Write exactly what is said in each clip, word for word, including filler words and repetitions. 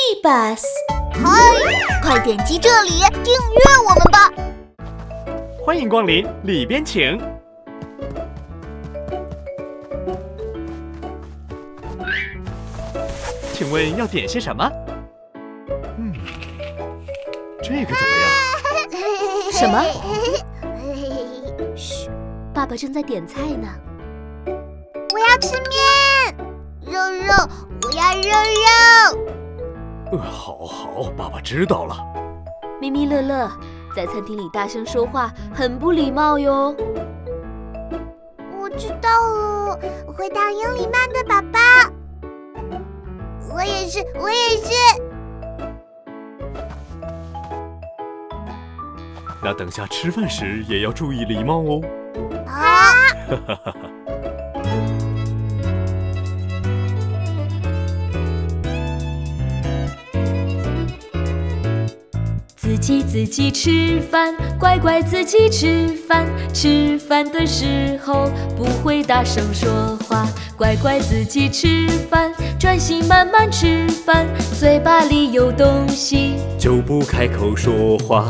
Bus。 嗨，快点击这里订阅我们吧！ 欢迎光临，里边请。请问要点些什么？嗯，这个怎么样？ 什么？嘘，爸爸正在点菜呢。 我要吃面，肉肉，我要肉肉。 呃，好好，爸爸知道了。 咪咪乐乐，在餐厅里大声说话很不礼貌哟。 我知道了，我会当有礼貌的宝宝。我也是，我也是。 那等下吃饭时也要注意礼貌哦。 好。 自己自己吃饭，乖乖自己吃饭。吃饭的时候不会大声说话，乖乖自己吃饭，专心慢慢吃饭。嘴巴里有东西就不开口说话。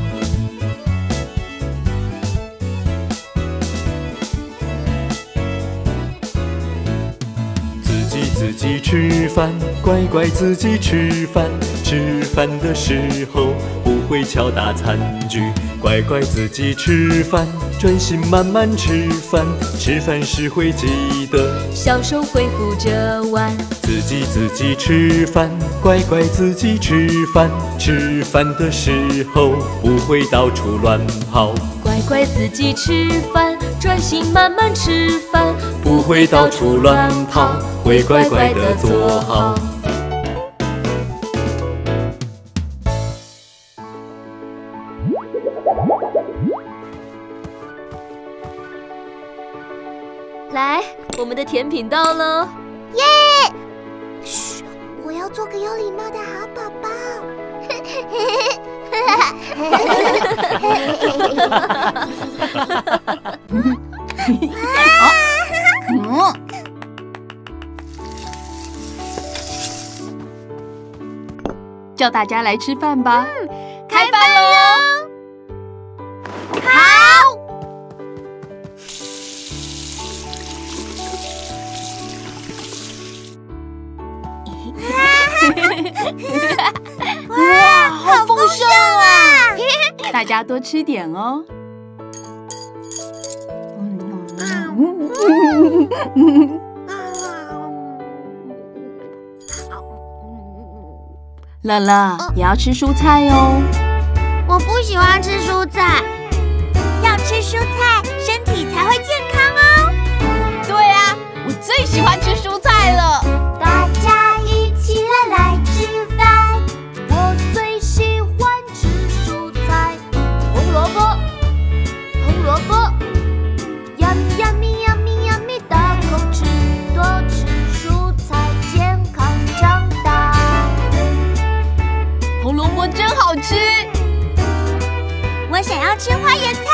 自己自己吃饭，乖乖自己吃饭。吃饭的时候不会敲打餐具，乖乖自己吃饭，专心慢慢吃饭。吃饭时会记得小手会扶着碗。 自己自己吃饭，乖乖自己吃饭。吃饭的时候不会到处乱跑， 乖乖自己吃饭，专心慢慢吃饭。 不会到处乱跑，会乖乖地坐好。 来，我们的甜品到喽！ 耶！嘘，我要做个有礼貌的好宝宝。 叫大家来吃饭吧！ 嗯， 开饭喽！ 好。哇，好丰盛啊！ 大家多吃点哦。乐乐也要吃蔬菜哦。 我不喜欢吃蔬菜，要吃蔬菜，身体才会健康哦。 对啊，我最喜欢吃蔬菜了。 大家一起来来吃饭， 我最喜欢吃蔬菜。红萝卜，红萝卜，yummy yummy yummy yummy， 大口吃，多吃蔬菜，健康长大。 红萝卜真好吃。 我想要吃花椰菜。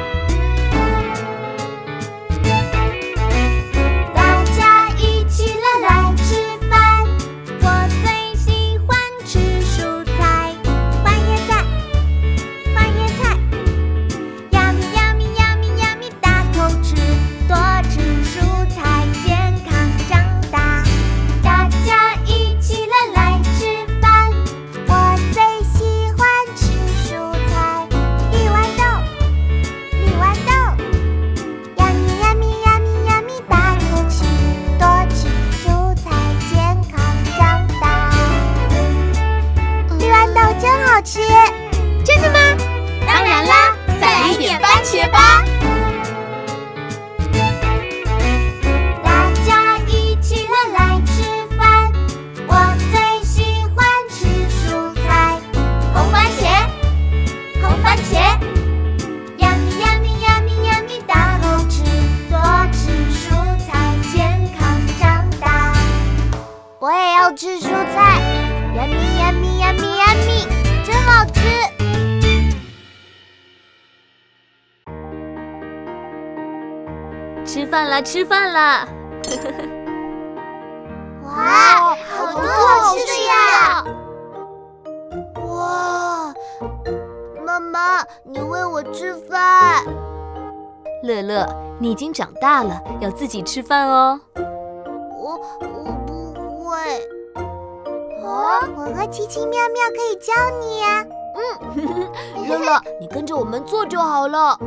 大家一起来来吃饭，我最喜欢吃蔬菜。花椰菜，花椰菜，yummy yummy yummy yummy， 大口吃，多吃蔬菜，健康长大。大家一起来来吃饭，我最喜欢吃蔬菜。绿豌豆，绿豌豆，yummy yummy yummy yummy， 大口吃，多吃蔬菜，健康长大。绿豌豆真好吃，真的吗？当然啦，再来一点番茄吧。大家一起来来吃饭，我最喜欢吃蔬菜。红番茄，红番茄，yummy yummy yummy yummy， 大口吃，多吃蔬菜，健康长大。我也要吃蔬菜，yummy yummy yummy yummy， 真好吃。 吃饭啦，吃饭啦！ 哇，好多好吃的呀！ 妈，你喂我吃饭。 乐乐，你已经长大了，要自己吃饭哦。 我我不会。哦，我和奇奇妙妙可以教你呀。 嗯，乐乐，你跟着我们做就好了。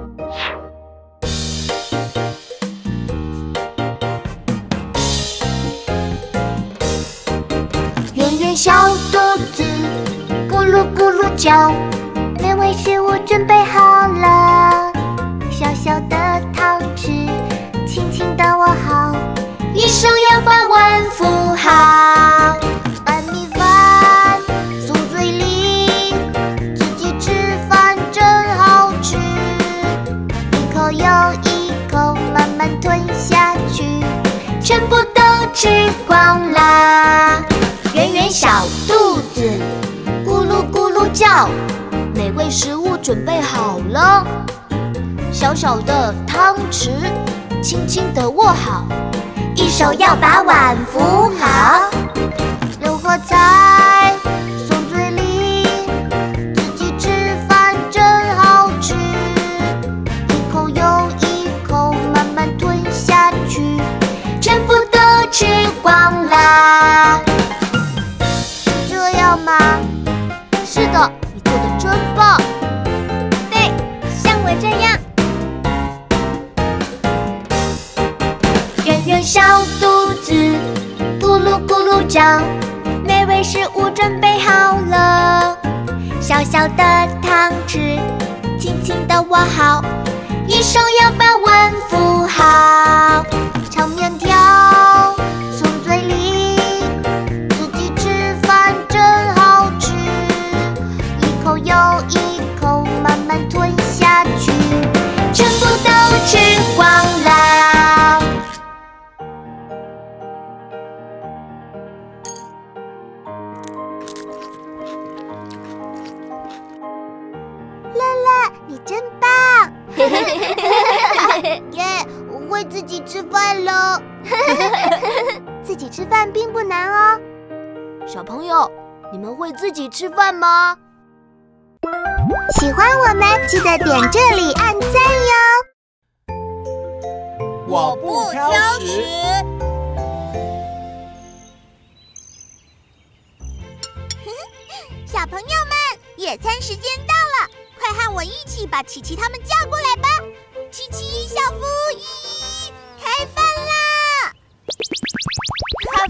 圆圆小肚子，咕噜咕噜叫，美味食物准备好了。小小的汤匙，轻轻地握好，一手要把碗扶好。把米饭送嘴里，自己吃饭真好吃。一口又一口慢慢吞下去，全部都吃光啦。圆圆小肚子，咕噜咕噜叫，美味食物准备好了。小小的汤匙，轻轻地握好，一手要把碗扶好。六合菜送嘴里，自己吃饭真好吃。一口又一口慢慢吞下去，全部都吃光啦。这样吗？是的，你做得真棒。对，像我这样。圆圆小肚子，咕噜咕噜叫，美味食物准备好了。小小的汤匙，轻轻地握好，一手要把碗扶好。炒面条送嘴里，自己吃饭真好吃。一口又一口慢慢吞下去，全部都吃光啦。乐乐，你真棒！耶，我会自己吃饭了。自己吃饭并不难哦。 小朋友，你们会自己吃饭吗？ 喜欢我们，记得点这里按赞哟。 我不挑食。 小朋友们，野餐时间到了，快和我一起把琪琪他们叫过来吧！琪琪、小福、依依，开饭啦！ 开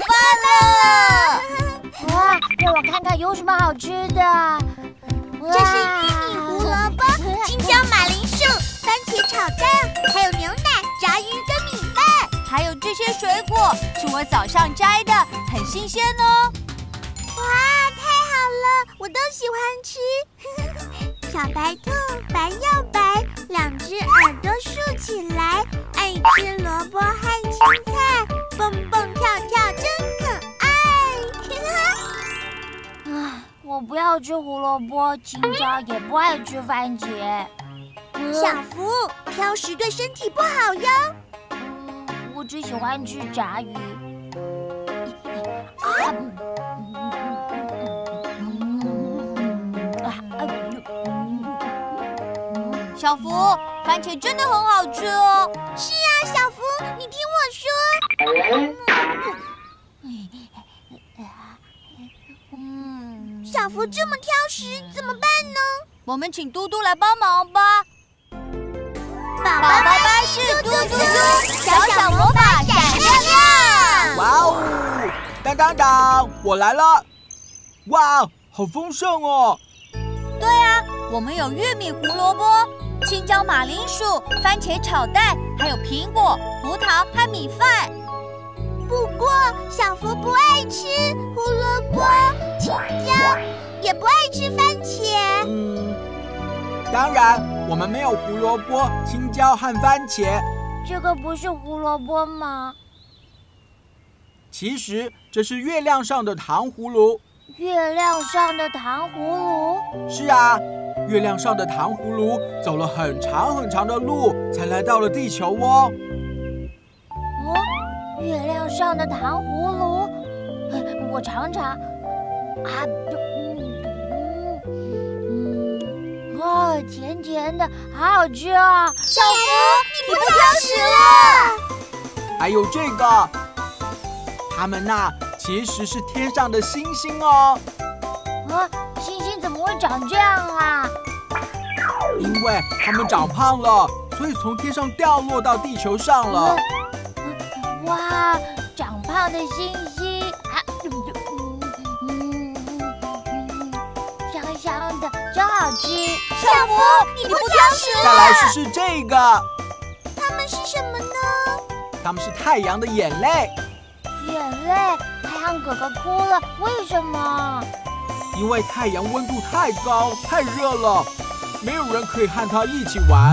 饭了！ 哇，让我看看有什么好吃的。这是玉米、胡萝卜、青椒、马铃薯、番茄炒蛋，还有牛奶、炸鱼跟米饭。 还有这些水果是我早上摘的，很新鲜哦。 哇，太好了，我都喜欢吃。小白兔白又白，两只耳朵竖起来，爱吃萝卜和青菜，蹦蹦跳跳真可爱。 唉，我不要吃胡萝卜、青椒，也不爱吃番茄。 小福，挑食对身体不好哟。 嗯，我只喜欢吃炸鱼。啊小福，番茄真的很好吃哦。 是啊，小福，你听我说。嗯，小福这么挑食，怎么办呢？ 我们请嘟嘟来帮忙吧。 宝宝巴士嘟嘟嘟，小小魔法闪亮亮。 哇哦！当当当，我来了！哇，好丰盛哦！ 对啊，我们有玉米、胡萝卜、青椒、马铃薯、番茄炒蛋，还有苹果、葡萄和米饭。 不过小福不爱吃胡萝卜、青椒，也不爱吃番茄。 嗯，当然，我们没有胡萝卜、青椒和番茄。 这个不是胡萝卜吗？ 其实这是月亮上的糖葫芦。 月亮上的糖葫芦？ 是啊，月亮上的糖葫芦走了很长很长的路，才来到了地球哦。 哦，月亮上的糖葫芦，我尝尝。啊，嗯嗯嗯，哦， 甜甜的，好好吃啊！ 小福，你不挑食了？ 还有这个，它们呐，其实是天上的星星哦。 啊，星星怎么会长这样啊？ 因为它们长胖了，所以从天上掉落到地球上了。 嗯、哇，长胖的星星啊，嗯嗯嗯，香香的，真好吃。 小福，你不挑食了？ 再来试试这个。 它们是什么呢？ 它们是太阳的眼泪。 眼泪，太阳哥哥哭了，为什么？ 因为太阳温度太高，太热了，没有人可以和它一起玩。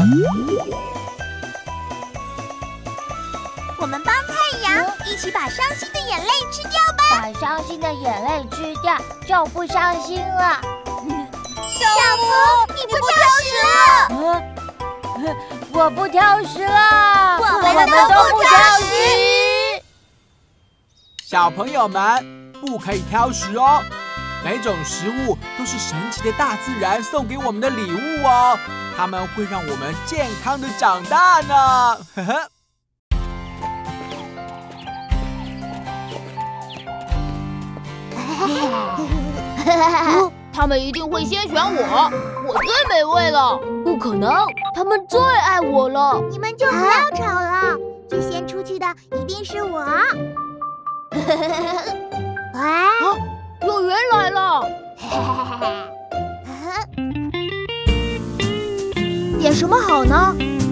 我们帮太阳一起把伤心的眼泪吃掉吧。 把伤心的眼泪吃掉，就不伤心了。 小福，你不挑食了？ 啊，我不挑食了， 我们都不挑食。 小朋友们不可以挑食哦，每种食物都是神奇的大自然送给我们的礼物哦，它们会让我们健康的长大呢。呵呵。 他们一定会先选我，我最美味了。 不可能，他们最爱我了。 你们就不要吵了，最先出去的一定是我。哎， 有人来了。 点什么好呢？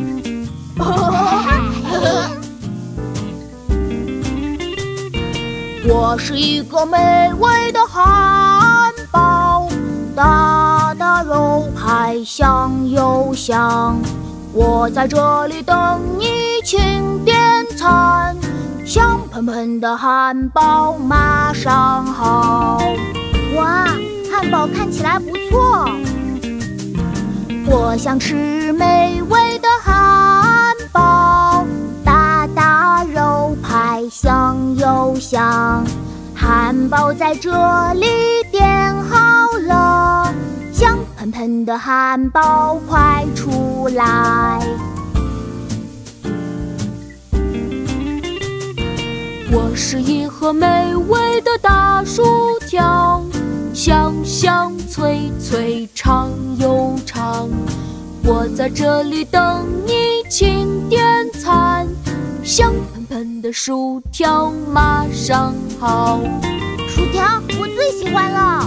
我是一个美味的汉堡，大大肉排香又香。我在这里等你，请点餐。香喷喷的汉堡马上好。 哇，汉堡看起来不错。 我想吃美味的汉堡，大大肉排香又香。汉堡在这里点好了，香喷喷的汉堡快出来。我是一盒美味的大薯条，香香脆脆长又长。我在这里等你，请点餐。香喷喷的薯条马上好。 薯条我最喜欢了。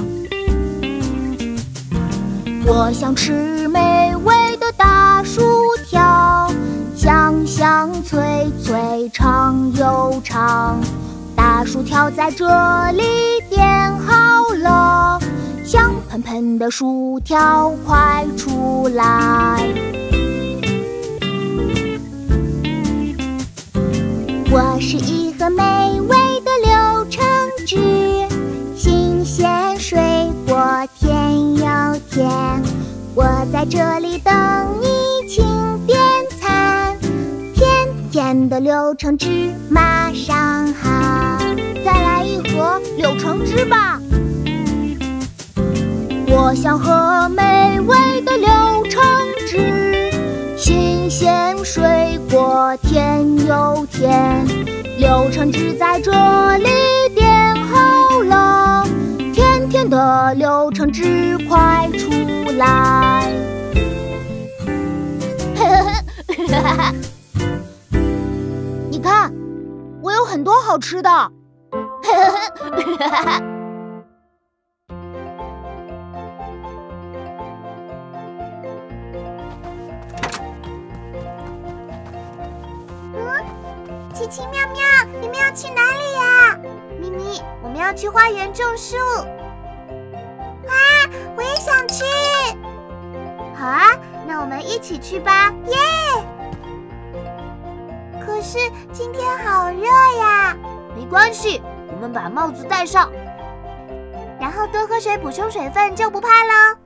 我想吃美味的大薯条，香香脆脆长又长。大薯条在这里点好了，香喷喷的薯条快出来。我是一盒美味的柳橙汁，新鲜水果甜又甜。我在这里等你，请点餐。甜甜的柳橙汁马上好。再来一盒柳橙汁吧。我想喝美味的柳橙汁，新鲜水果甜又甜。柳橙汁在这里点好了，甜甜的柳橙汁快出来。你看，我有很多好吃的。 奇奇妙妙，你们要去哪里呀？咪咪，我们要去花园种树。啊，我也想去。好啊，那我们一起去吧，耶！可是今天好热呀。没关系，我们把帽子戴上，然后多喝水补充水分，就不怕喽。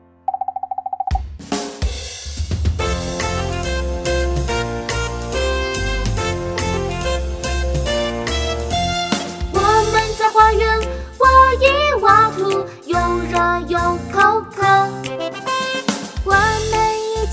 花园挖一挖土，又热又口渴。 我们一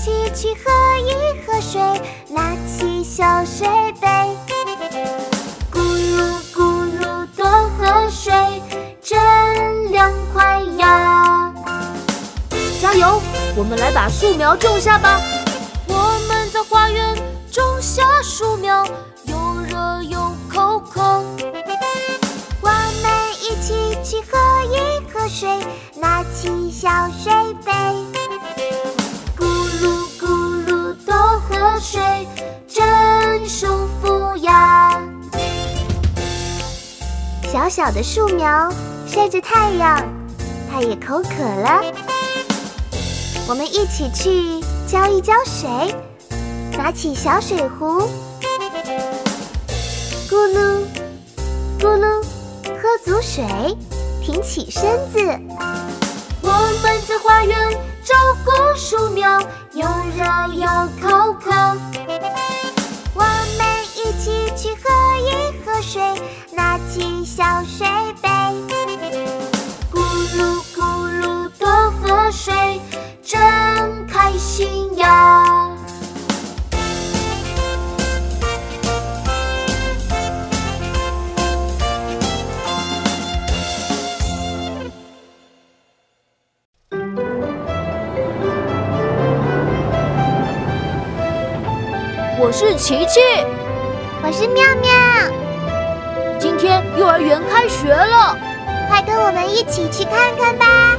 我们来把树苗种下吧。我们在花园种下树苗，又热又口口。 我们一起去喝一喝水，拿起小水杯，咕噜咕噜多喝水，真舒服呀。小小的树苗晒着太阳，它也口渴了。我们一起去浇一浇水，拿起小水壶，咕噜咕噜喝足水，挺起身子。 我们在花园照顾树苗，又热又口渴。 我们一起去喝一喝水，拿起小水杯， 咕噜咕噜多喝水，真开心呀。我是琪琪， 我是妙妙。 今天幼儿园开学了， 快跟我们一起去看看吧。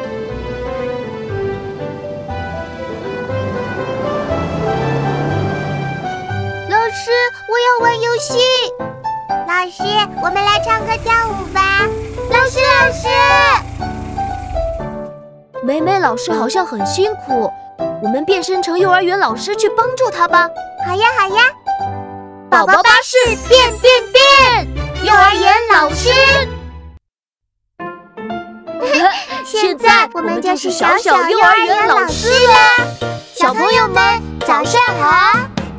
老师，我要玩游戏。老师，我们来唱歌跳舞吧。老师，老师。 美美老师好像很辛苦，我们变身成幼儿园老师去帮助她吧。 好呀，好呀。 宝宝巴士变变变，幼儿园老师。 现在我们就是小小幼儿园老师啦。小朋友们，早上好。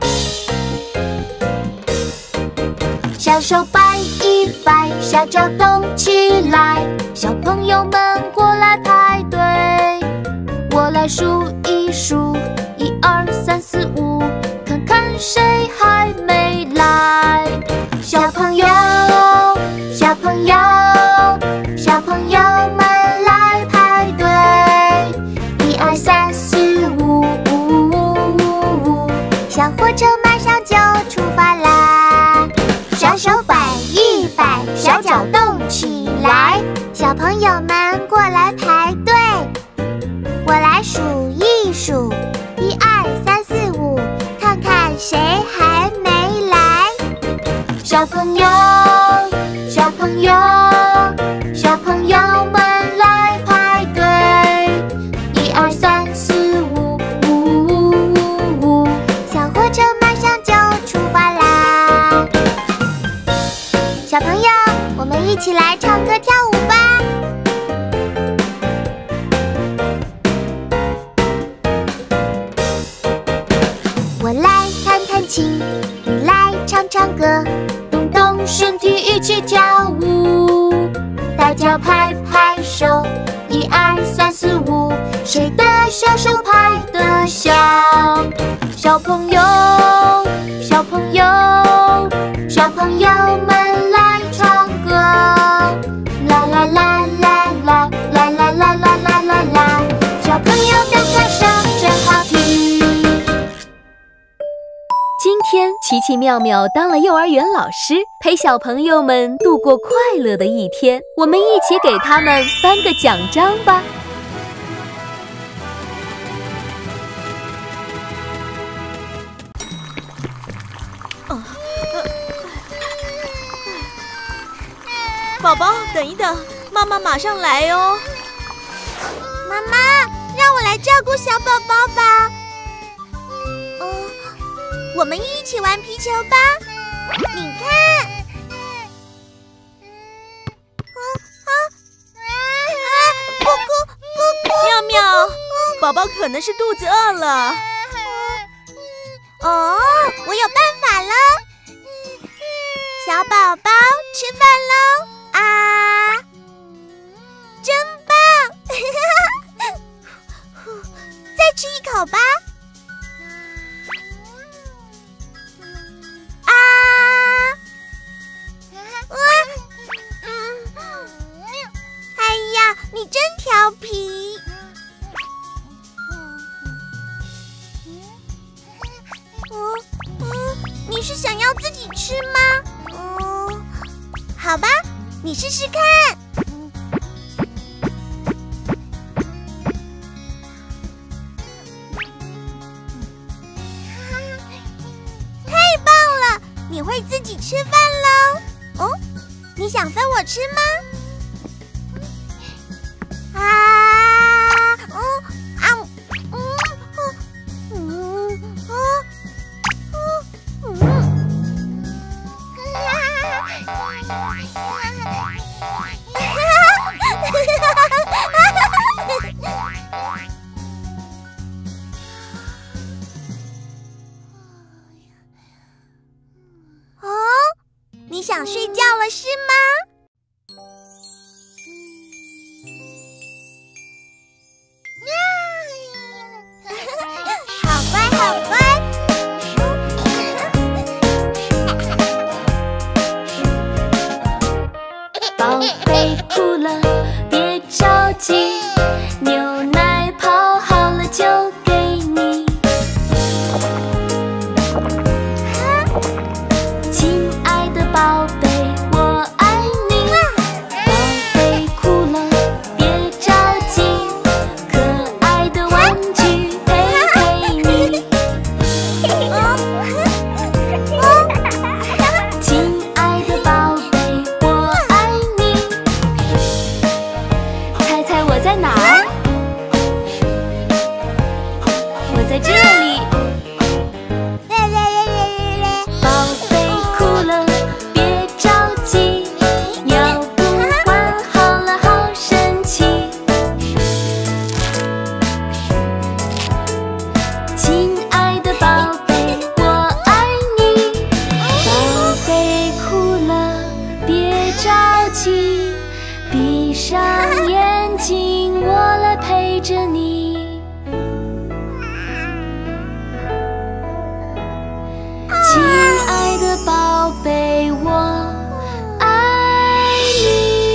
小手摆一摆，小脚动起来，小朋友们过来排队。我来数一数，一二三四五，看看谁还没来。小朋友，小朋友，小朋友们来排队，一二三四五五五五五， 小火车马上就出发啦。小手摆一摆，小脚动起来，小朋友们过来排队。我来数一数，一二三四五，看看谁还没来。 小朋友，小朋友，小朋友们来排队，一二三四五五五五五， 小火车马上就出发啦。小朋友，我们一起来唱歌跳舞吧。我来弹弹琴，你来唱唱歌， 动动身体一起跳舞，大家拍拍手，一二三四五，谁的小手拍得响？小朋友，小朋友，小朋友们来唱歌，啦啦啦啦啦啦啦啦啦啦啦啦，小朋友的歌声真好听。今天奇奇妙妙当了幼儿园老师，陪小朋友们度过快乐的一天。我们一起给他们颁个奖章吧。 宝宝，等一等，妈妈马上来哦。 妈妈，让我来照顾小宝宝吧。哦，我们一起玩皮球吧。你看，啊啊啊！不哭不哭！ 妙妙，宝宝可能是肚子饿了。 哦，我有办法了。小宝宝吃饭喽！啊，真棒！再吃一口吧。啊，啊，嗯，哎呀，你真调皮。 你是想要自己吃吗？嗯，好吧，你试试看。太棒了，你会自己吃饭喽。哦，你想分我吃吗？啊，嗯啊，嗯嗯啊，嗯嗯。哦，你想睡觉了是吗？好乖，好乖。 宝贝哭了，别着急，牛奶泡好了就给你。亲爱的宝贝，我爱你。宝贝哭了，别着急，可爱的玩具陪陪你。亲爱的宝贝，我爱你。猜猜我在哪儿？我在这里。宝贝哭了，别着急，尿布换好了，好神奇。亲爱的宝贝，我爱你。宝贝哭了，别着急，闭上眼睛，我来陪着你。亲爱的宝贝，我爱你。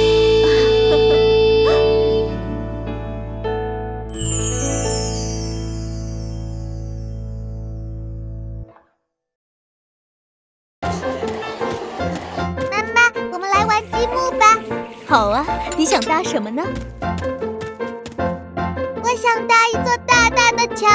妈妈，我们来玩积木吧。 好啊，你想搭什么呢？ 我想搭一座大大的桥。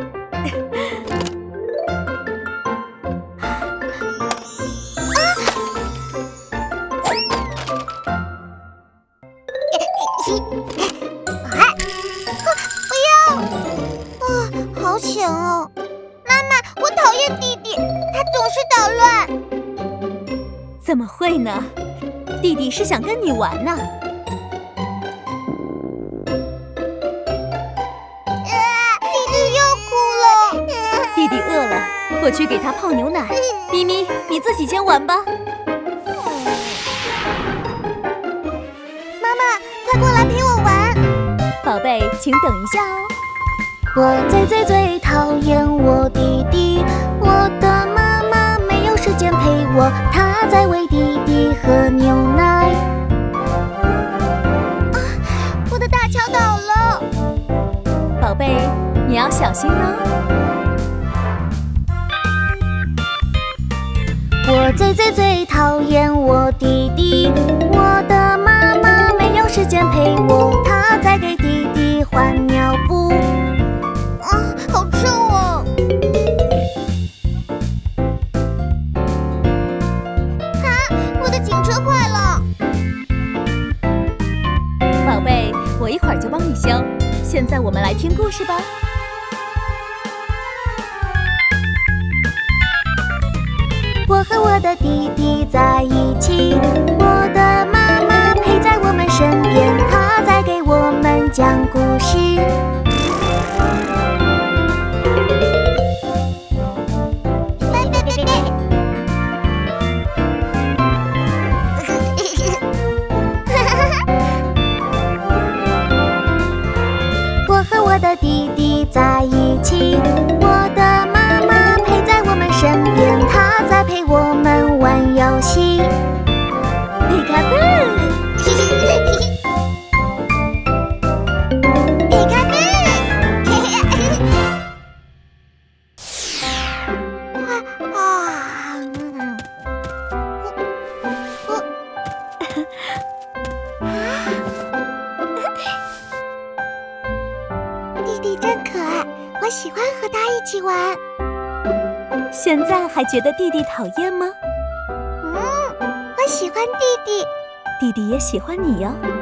不要！啊，好险哦！妈妈，我讨厌弟弟，他总是捣乱。 怎么会呢？弟弟是想跟你玩呢。 啊，弟弟又哭了。 弟弟饿了，我去给他泡牛奶。咪咪，你自己先玩吧。 妈妈，快过来陪我玩。 宝贝，请等一下哦。 我最最最讨厌我弟弟，我的妈妈没有时间陪我，她在喂弟弟喝牛奶。 啊，我的大桥倒了。 宝贝，你要小心哦。 我最最最讨厌我弟弟，我的妈妈没有时间陪我，她在给弟弟换尿布。 啊，好臭哦！啊，我的警车坏了。 宝贝，我一会儿就帮你修。现在我们来听故事吧。 我和我的弟弟在一起，我的妈妈陪在我们身边，她在给我们讲故事。 对对对对。 我和我的弟弟在一起，我的妈妈陪在我们身边，她在陪我们玩游戏。 皮卡布，皮卡布，啊！ 弟真可爱，我喜欢和他一起玩。 现在还觉得弟弟讨厌吗？ 嗯，我喜欢弟弟。 弟弟也喜欢你哟。